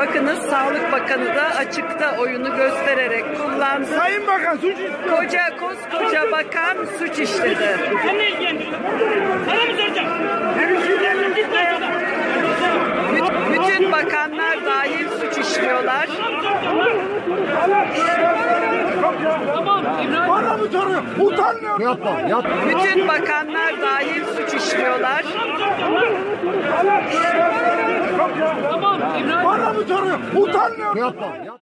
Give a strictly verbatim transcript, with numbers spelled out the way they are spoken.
Bakınız Sağlık Bakanı da açıkta oyunu göstererek kullandı. Sayın Bakan suç işliyor. Koca koskoca bakan suç işledi. Sen ne ilgilendiriyor? Sana mı soracağım? Bütün bakanlar dahil suç işliyorlar. Bana mı soruyor? Utanmıyor. Yapma, yapma. Bütün bakanlar dahil suç işliyorlar. Bana mı soruyor? Utanmıyor. Yapma, yapma.